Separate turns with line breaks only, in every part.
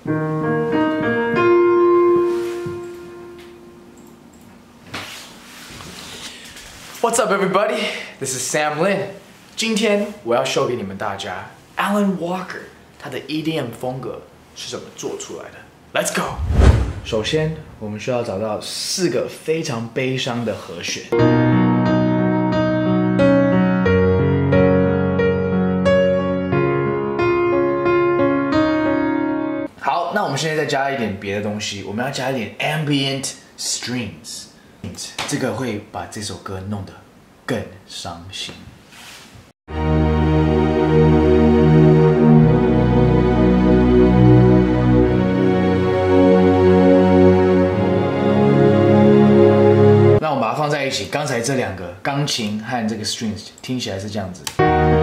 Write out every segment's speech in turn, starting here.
What's up, everybody? This is Sam Lin. 今天我要show给你们大家 Alan Walker 他的 EDM 风格是怎么做出来的。Let's go. 首先，我们需要找到4个非常悲伤的和弦。好，那我们现在再加一点别的东西，我们要加一点 ambient strings。这个会把这首歌弄得更伤心。那我们把它放在一起，刚才这2个钢琴和这个 strings 听起来是这样子。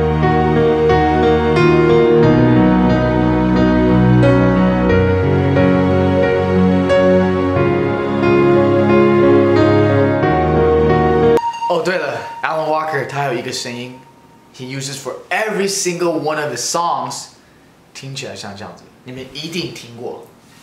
哦，对了 ，Alan Walker 他有一个声音 ，he uses for every single one of his songs， 听起来像这样子，你们一定听过。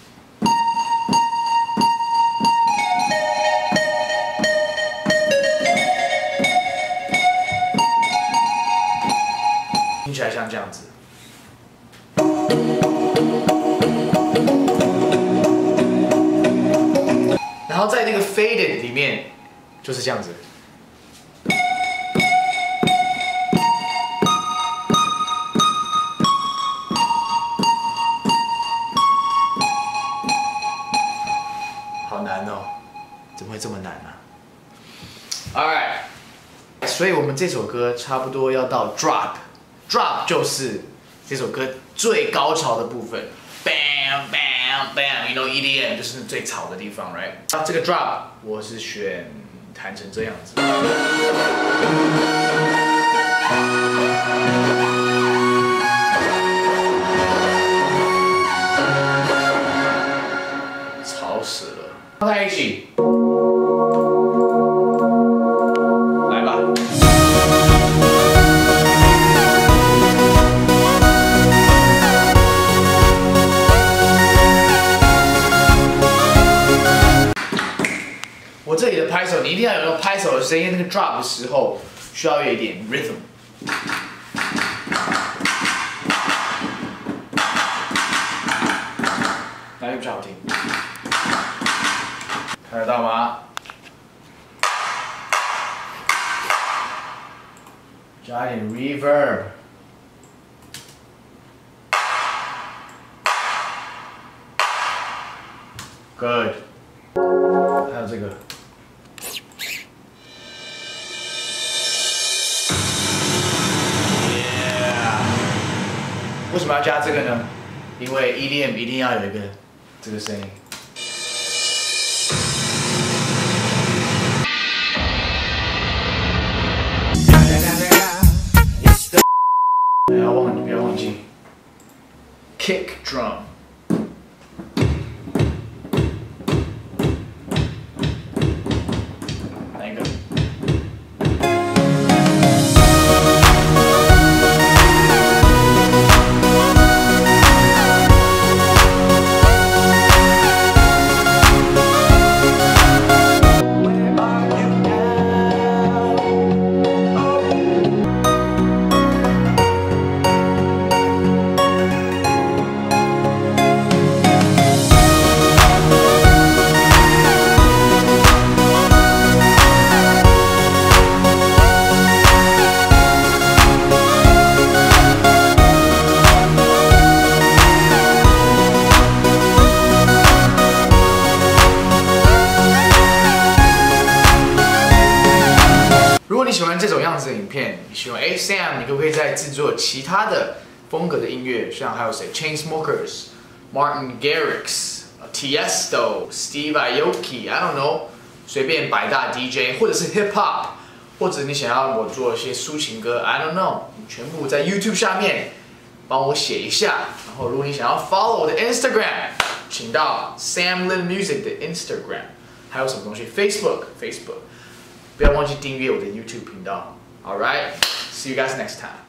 听起来像这样子。然后在那个 faded 里面就是这样子。好难哦，怎么会这么难呢？Alright， 所以我们这首歌差不多要到 drop 就是这首歌最高潮的部分 ，bam bam bam，you know EDM 就是最吵的地方 ，right？ 那这个 drop 我是选弹成这样子。吵死了！放在一起，来吧。我这里的拍手，你一定要有那种拍手的声音，那个 drop 的时候需要有一点 rhythm。哪里比较好听？看得到吗？加一点 reverb。Good。还有这个。Yeah。为什么要加这个呢？因为 EDM 一定要有一个这个声音。不要忘记 ，kick drum。哪一个？如果你喜欢这种样子的影片，你希望Sam， 你可不可以再制作其他的风格的音乐？像还有谁 ？Chainsmokers、Martin Garrix、Tiesto、Steve Aoki，I don't know， 随便百大 DJ， 或者是 Hip Hop， 或者你想要我做一些抒情歌 ，I don't know， 你全部在 YouTube 下面帮我写一下。然后如果你想要 follow 我的 Instagram， 请到 Sam Lin Music 的 Instagram， 还有什么东西 Facebook。不要忘记订阅我的 YouTube 频道。All right, see you guys next time.